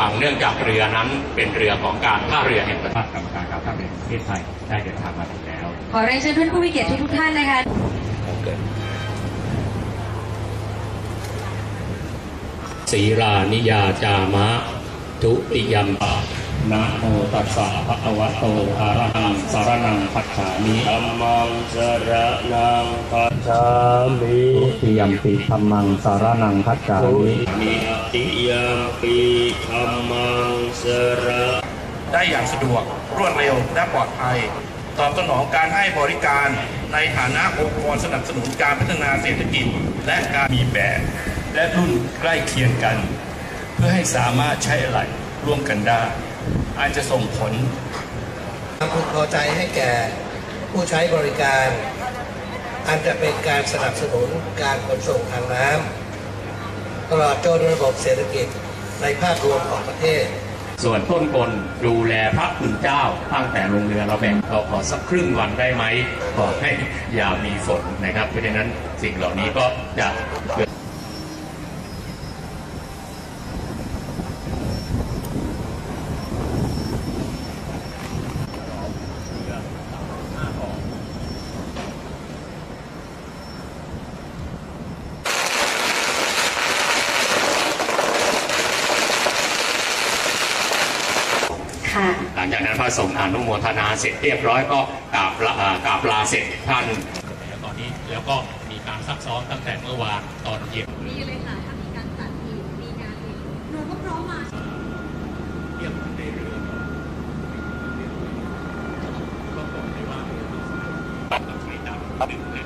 ฟังเนื่องจากเรือนั้นเป็นเรือของการท่าเรือแห่งประเทศกรรมการการท่าเรือประเทศไทยได้เดินทางมาถึงแล้วขอเรียนเชิญท่านผู้มีเกียรติทุกท่านนะคะศีลานิยาจามะทุติยมปะนะโมตัสสะภะคะวะโตอะระหังสรณังคัจฉามิธัมมังสรณังคัจฉามิทุติยมปิธัมมังสรณังคัจฉามินิติยมปิธัมมังสรได้อย่างสะดวกรวดเร็วและปลอดภัยตอบสนองการให้บริการในฐานะองค์กรสนับสนุนการพัฒนาเศรษฐกิจและการมีแบบและรุ่นใกล้เคียงกันเพื่อให้สามารถใช้อะไหล่ร่วมกันได้อาจจะส่งผลความพึงพอใจให้แก่ผู้ใช้บริการอันจะเป็นการสนับสนุนการขนส่งทางน้ำตลอดจนระบบเศรษฐกิจในภาพรวมของประเทศส่วนต้นกลดูแลพระคุณเจ้าตั้งแต่ลงเรือเราแบ่งเราขอสักครึ่งวันได้ไหมขอให้อย่ามีฝนนะครับเพราะฉะนั้นสิ่งเหล่านี้ก็จะเกิดหลังจากนั้นพระสงฆ์อนุโมทนาเสร็จเรียบร้อยก็กราบลาเสร็จท่านตอนนี้แล้วก็มีการซักซ้อมตั้งแต่เมื่อวานตอนเย็นดีเลยค่ะถ้ามีการจัดอีกมีงานอีกหนูก็พร้อมมาเทียบในเรือก็บอกได้ว่าต้องใช้น้ำดื่มเลย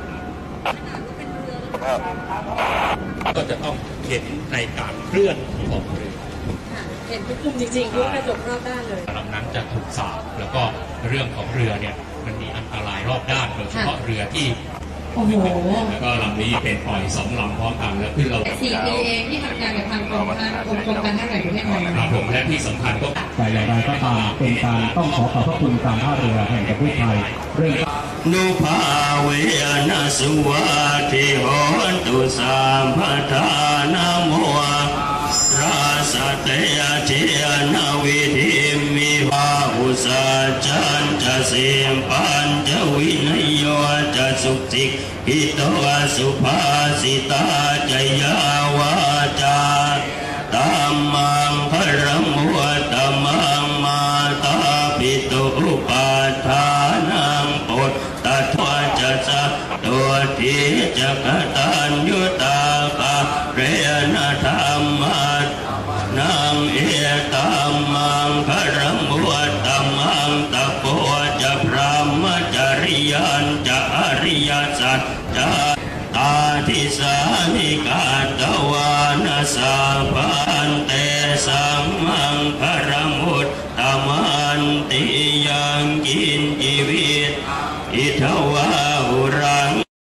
ก็จะต้องเห็นในการเคลื่อนของเรือเห็นทุกมุมจริงๆด้วยกระจกรอบด้านเลยลำนั้นจะถูกสาบแล้วก็เรื่องของเรือเนี่ยมันมีอันตรายรอบด้านโดยเฉพาะเรือที่โอ้โหแล้วก็ลำนี้เป็นปล่อย2 ลำพร้อมกันแล้วขึ้นเรา 4 ปีเองที่ทำงานกับทางกรมการท่าเรือประเทศไทยครับผมและที่สำคัญก็แต่อย่างไรก็ตามเป็นการต้องขอบพระคุณการท่าเรือแห่งประเทศไทยเรื่องนุภาเวนะสุวัติโหตุสัมปทานะโมราสเตยเจนาวิธิมิวาอุสาจันจะเสียมปัญจวินโยจะสุขิหิตวสุภาสิตาจยาวาจาตัมมังพระมุตตมังมาตาปิตุปาทานังปุตตะทวจะสะตัวทิจะกตัญญูตาภะเรนะธรรมัสนังเอตัมมังพระมุตตมังตะโพจะพระมจริยันจะอริยสัจจะตาทิสานิกาตวานาสาพันเตสัง